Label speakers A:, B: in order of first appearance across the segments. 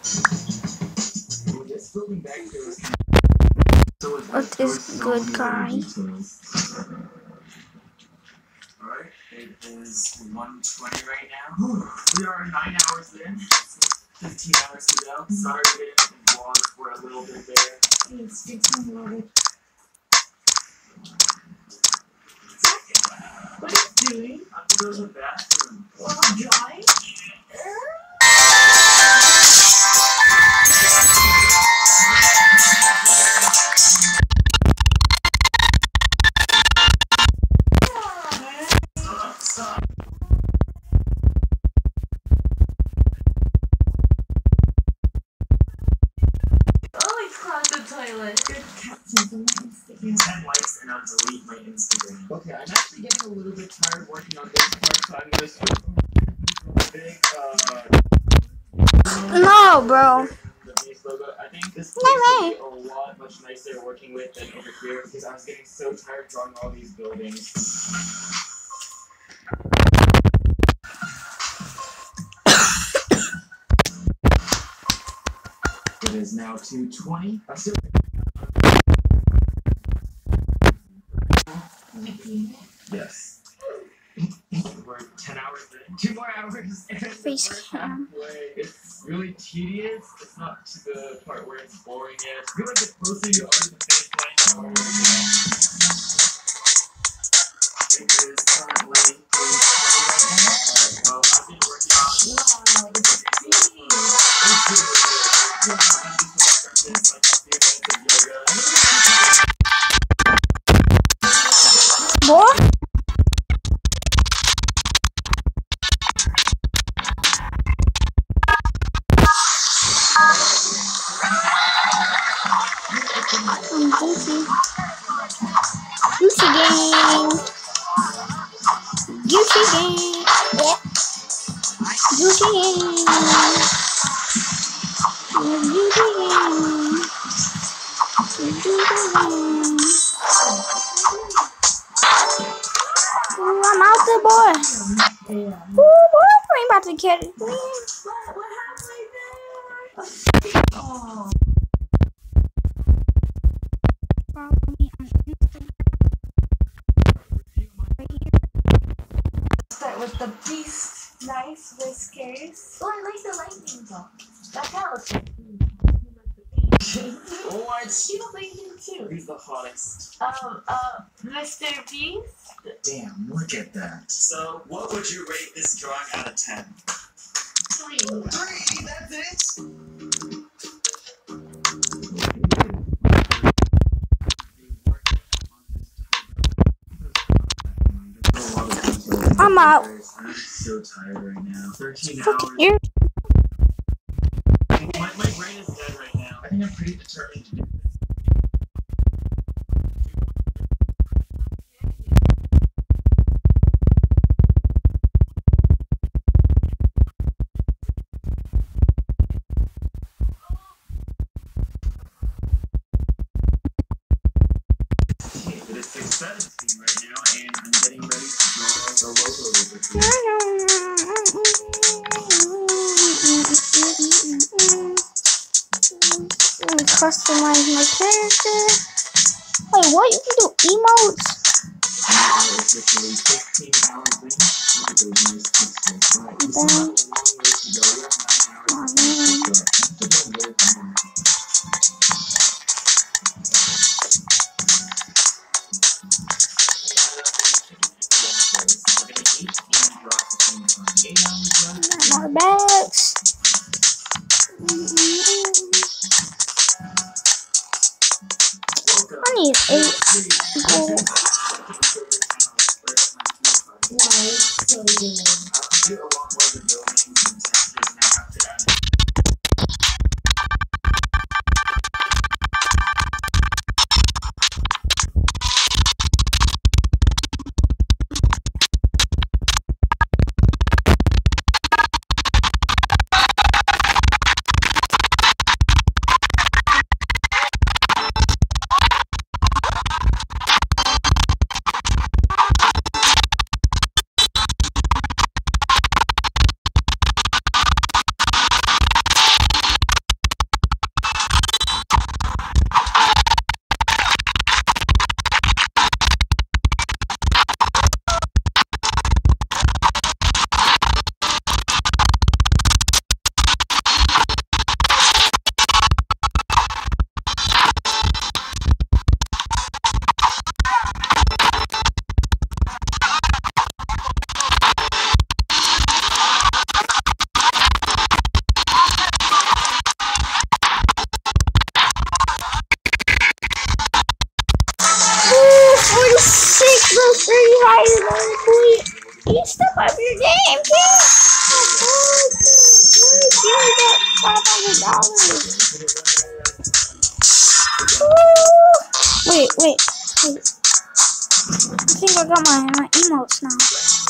A: What is good, guy?
B: Alright, it is 1:20 right now. We are 9 hours in, 15 hours to go. Started in vlog for a little bit there. What are you doing? I'm going to go to the bathroom.
C: Well, I'm drawing.
B: Stop.
C: Oh, he clogged the toilet. Good captain.
B: 10 likes and I'll delete my Instagram. Okay, I'm actually getting a little bit tired working on this part, so I'm going to switch from big,
A: No, bro.
B: the base logo. I think this place will be a lot much nicer working with than over here because I was getting so tired drawing all these buildings. It is now 2:20. I'm still. Yes. We're 10 hours in. 2 more hours. And
A: Face
B: we're
A: cam.
B: halfway. It's really tedious. It's not to the part where it's boring yet. I feel like the closer you are to the finish line, the harder it is. It is currently 3:20 right now. Alright, well, I've been working on
C: Wow, it's a dream.
A: Boy? I'm Gucci. Gucci gang. Gucci gang. Yeah. Gucci gang. Gucci gang. Ooh, I'm out there, boy.
C: Yeah.
A: Ooh, boy, we ain't about to catch it.
C: What happened there? Oh.
A: Follow me on Instagram. Right here.
C: Start with the beast. Nice whiskers. Oh, I like the lightning dog. That looks like
B: What?
C: she looks like him too.
B: He's the hottest.
C: Mr. Beast.
B: Damn, look at that. So, what would you rate this drawing out of 10?
C: 3.
B: 3, that's it?
A: I'm out.
B: I'm so tired right now. 13
A: Fucking
B: hours.
A: ear.
B: My brain is dead right now. I think I'm pretty determined to do this. It is 6:17 right now, and I'm getting ready to draw the logo over here.
A: Let me customize my character. Wait, what? You can do emotes?
B: It's literally 15 hours in. Look at those nice pixels. Right, we still have a long ways to go. We have 9 hours to go. I'm still doing good at the moment. We're gonna eat and draw at the same time. 8 hours left.
A: More bags.
B: Welcome.
A: I need 8 gold.
C: Nice. So good.
B: I do a lot more of the buildings and textures, and I have to add
A: You step up your game, kid. Give me that $500. Wait. I think I got my emotes now.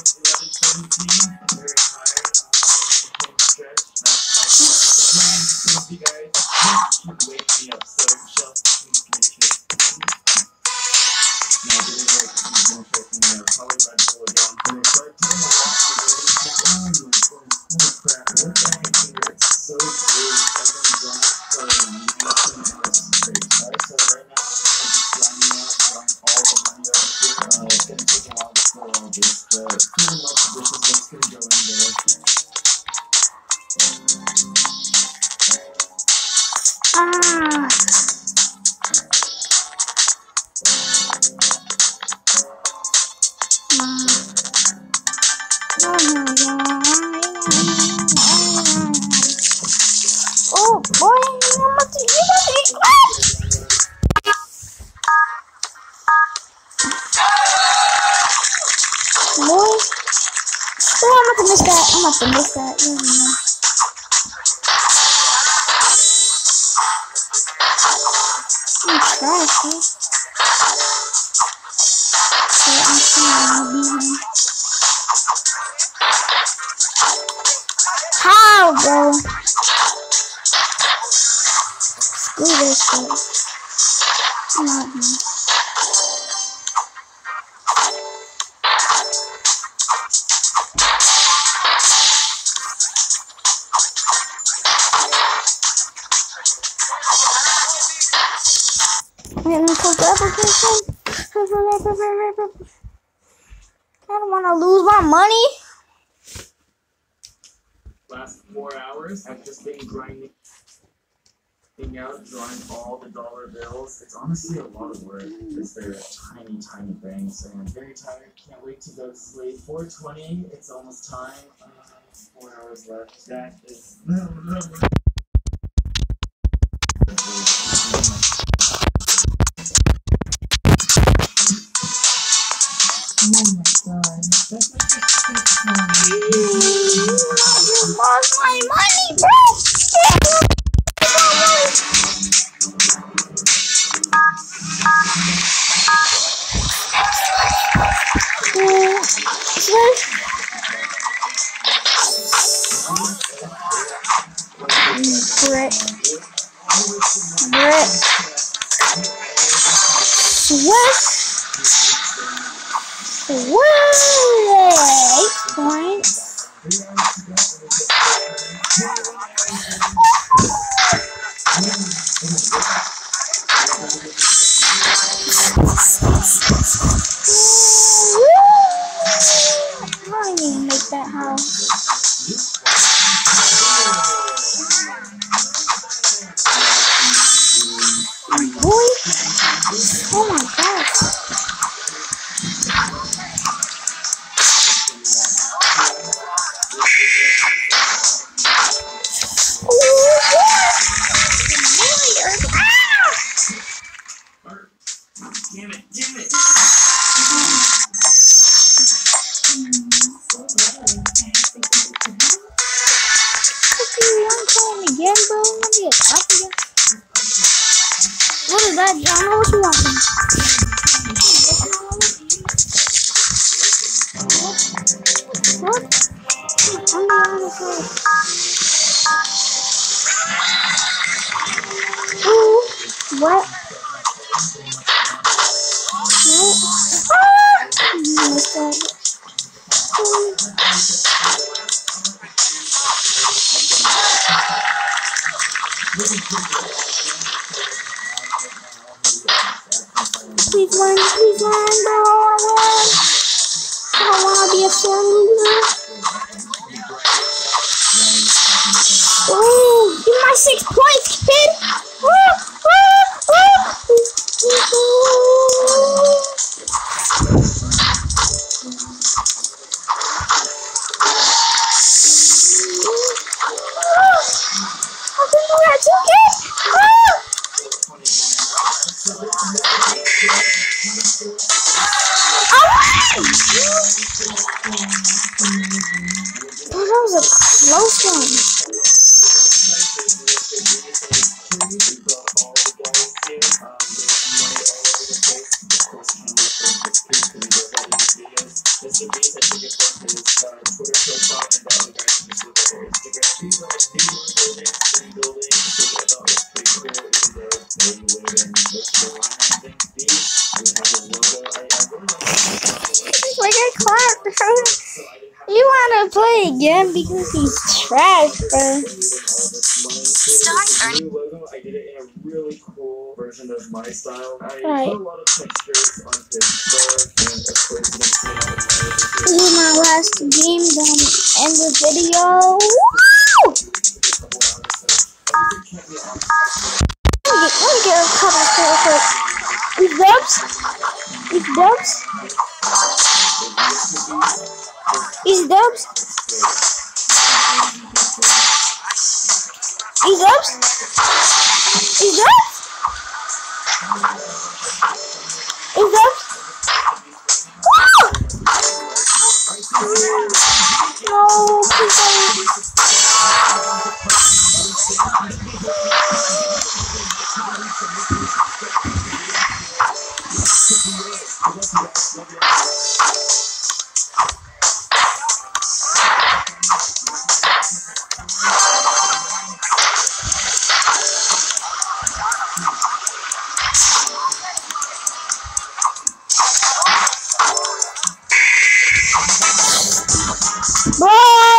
A: Oh boy, you must be boy. Oh, I'm about to miss that. You don't know. I'm trash, dude. So I'm gonna beat him. How, bro? Screw this shit. I'm not here. Wait, let me close the application. I don't want to lose my money.
B: Last 4 hours, I've just been grinding out, drawing all the dollar bills. It's honestly a lot of work because they're tiny, tiny banks, and I'm very tired. Can't wait to go to sleep. 4:20, it's almost time. 4 hours left. That is. Oh my god, that's like a 6 months.
A: You lost my money, bro. Brick. Swift. 8 points. I didn't even make that house. Boy. Oh my god.
B: Damn it.
A: Again, bro. I'm gonna get up again. What is that, John? What you want? What? I'm the other side. Ooh, what? Ah! Missed that. Please run, bro. I don't want to be a sore loser. Oh, give me my 6 points, kid. Like I clapped. You wanna play again because he's trash, bro.
B: I did it in a really cool version of my style. I
A: Right.
B: put a lot of textures on his fur and of course
A: This is my last game, then end the video. Woo! Let me get a couple real quick. These dubs? These dubs? These dubs? These dubs? These dubs? These dubs? Woo! No, please don't. Bye!